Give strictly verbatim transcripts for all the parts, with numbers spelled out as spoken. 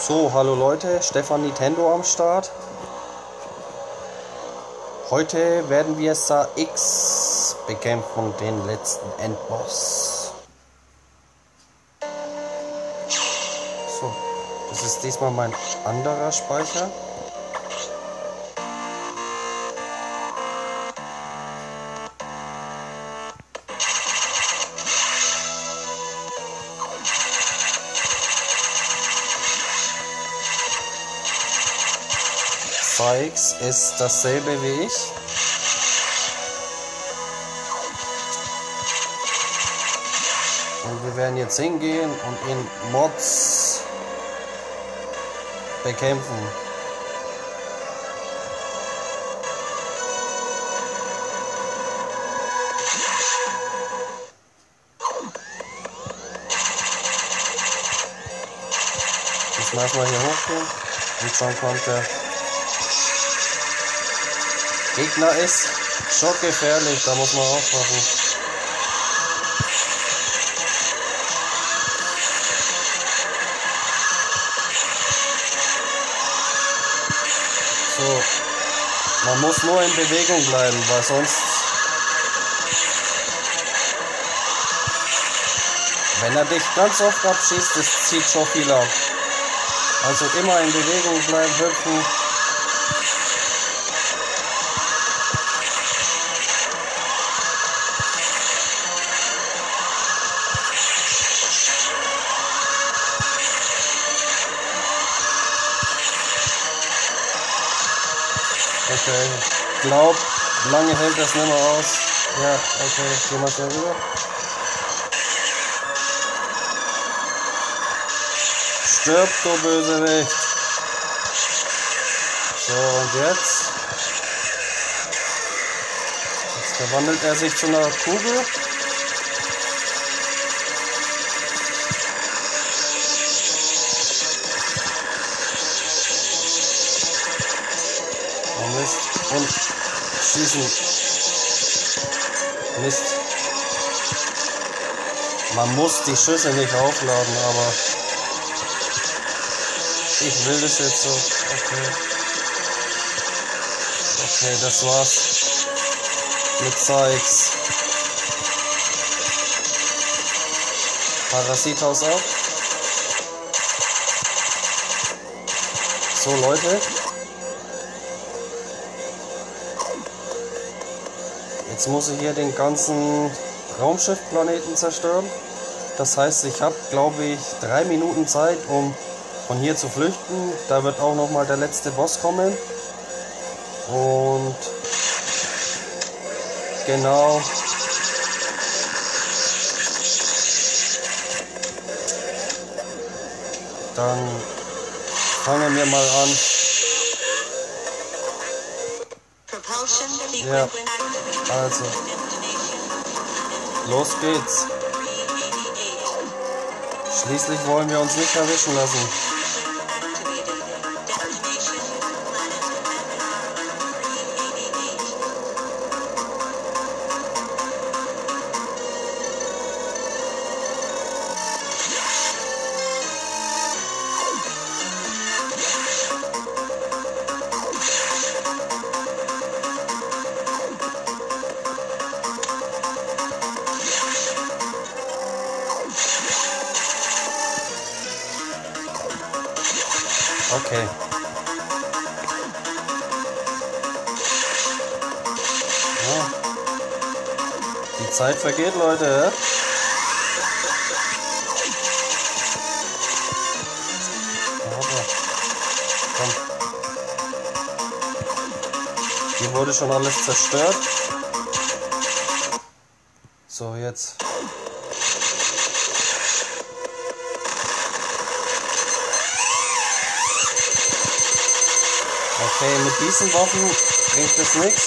So, hallo Leute, Stefan Nintendo am Start. Heute werden wir Saix X bekämpfen, den letzten Endboss. So, das ist diesmal mein anderer Speicher. Saix ist dasselbe wie ich. Und wir werden jetzt hingehen und ihn Mods bekämpfen. Jetzt lassen wir hier hochgehen und schon kommt der Gegner. Ist schon gefährlich, da muss man aufpassen. So, man muss nur in Bewegung bleiben, weil sonst, wenn er dich ganz oft abschießt, das zieht schon viel ab. Also immer in Bewegung bleiben, hüpfen. Okay, ich glaube, lange hält das nicht mehr aus. Ja, okay, gehen wir schnell rüber. Stirb, du Bösewicht. So, und jetzt? Jetzt verwandelt er sich zu einer Kugel. Mist und schießen. Mist. Man muss die Schüsse nicht aufladen, aber ich will das jetzt so. Okay. Okay, das war's mit Saix. Parasithaus auf. So Leute. Jetzt muss ich hier den ganzen Raumschiffplaneten zerstören. Das heißt, ich habe, glaube ich, drei Minuten Zeit, um von hier zu flüchten. Da wird auch noch mal der letzte Boss kommen. Und genau. Dann fangen wir mal an. Ja, also, los geht's. Schließlich wollen wir uns nicht erwischen lassen. Okay. Ja. Die Zeit vergeht, Leute. Komm. Hier wurde schon alles zerstört. So, jetzt. Okay, mit diesen Waffen bringt es nichts.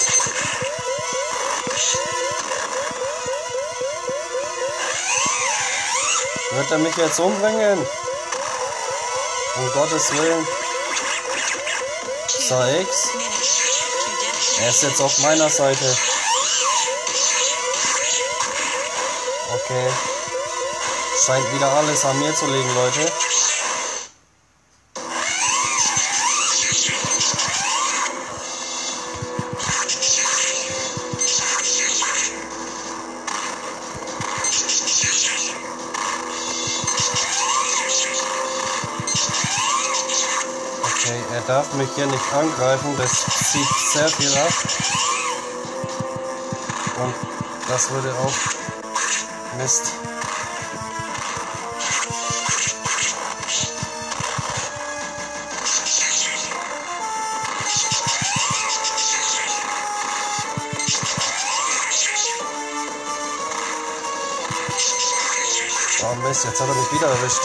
Wird er mich jetzt umbringen? Um Gottes Willen. Saix. Er ist jetzt auf meiner Seite. Okay. Scheint wieder alles an mir zu liegen, Leute. Okay, er darf mich hier nicht angreifen, das zieht sehr viel ab. Und das würde auch Mist. Oh Mist, jetzt hat er mich wieder erwischt.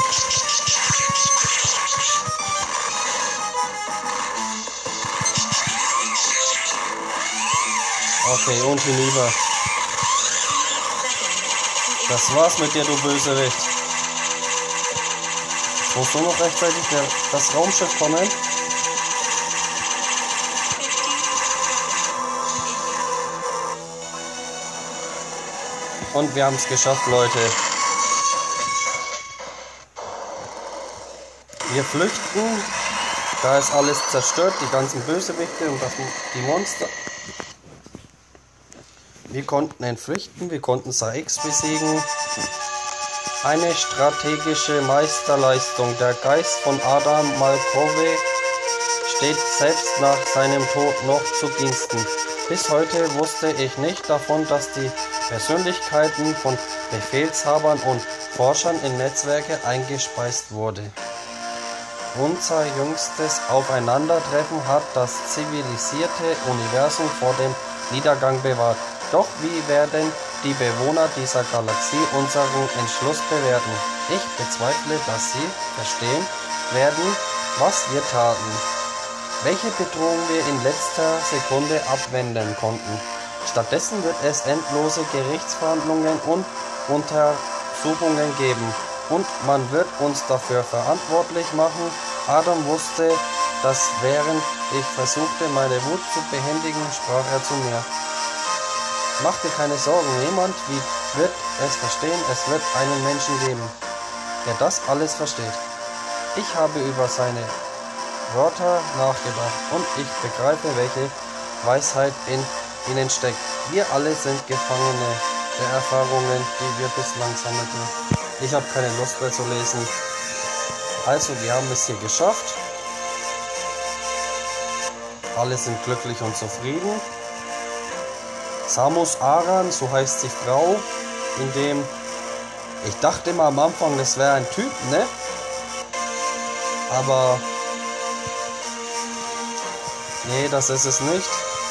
Okay, und hinüber. Das war's mit dir, du Bösewicht. Musst du noch rechtzeitig der, das Raumschiff kommen? Und wir haben es geschafft, Leute. Wir flüchten. Da ist alles zerstört, die ganzen Bösewichte und das, die Monster. Wir konnten entflüchten, wir konnten Saix besiegen. Eine strategische Meisterleistung. Der Geist von Adam Malkovich steht selbst nach seinem Tod noch zu Diensten. Bis heute wusste ich nicht davon, dass die Persönlichkeiten von Befehlshabern und Forschern in Netzwerke eingespeist wurde. Unser jüngstes Aufeinandertreffen hat das zivilisierte Universum vor dem Niedergang bewahrt. Doch wie werden die Bewohner dieser Galaxie unseren Entschluss bewerten? Ich bezweifle, dass sie verstehen werden, was wir taten, welche Bedrohung wir in letzter Sekunde abwenden konnten. Stattdessen wird es endlose Gerichtsverhandlungen und Untersuchungen geben. Und man wird uns dafür verantwortlich machen. Adam wusste, dass während ich versuchte, meine Wut zu behändigen, sprach er zu mir. Mach dir keine Sorgen, niemand wird es verstehen, es wird einen Menschen geben, der das alles versteht. Ich habe über seine Wörter nachgedacht und ich begreife, welche Weisheit in ihnen steckt. Wir alle sind Gefangene der Erfahrungen, die wir bislang sammelten. Ich habe keine Lust mehr zu lesen. Also, wir haben es hier geschafft. Alle sind glücklich und zufrieden. Samus Aran, so heißt die Frau, in dem ich dachte immer am Anfang, das wäre ein Typ, ne? Aber nee, das ist es nicht.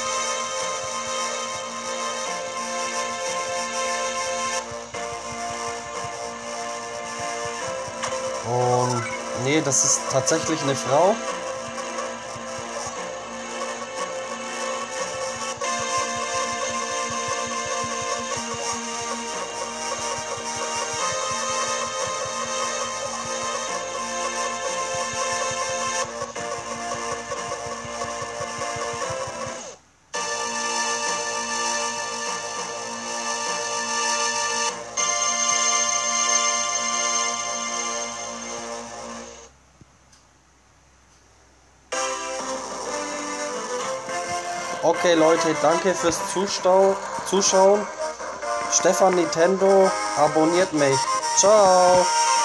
Und nee, das ist tatsächlich eine Frau. Okay Leute, danke fürs Zustau Zuschauen. Stefan Nintendo abonniert mich. Ciao.